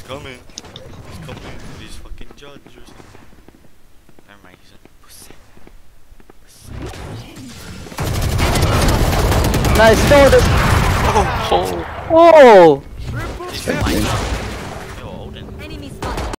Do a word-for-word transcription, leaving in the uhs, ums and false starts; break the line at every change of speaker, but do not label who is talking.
coming. He's coming. He's fucking judge or something. Never mind, he's a pussy.
Nice, no, this.
Oh,
Oh!
He's fine.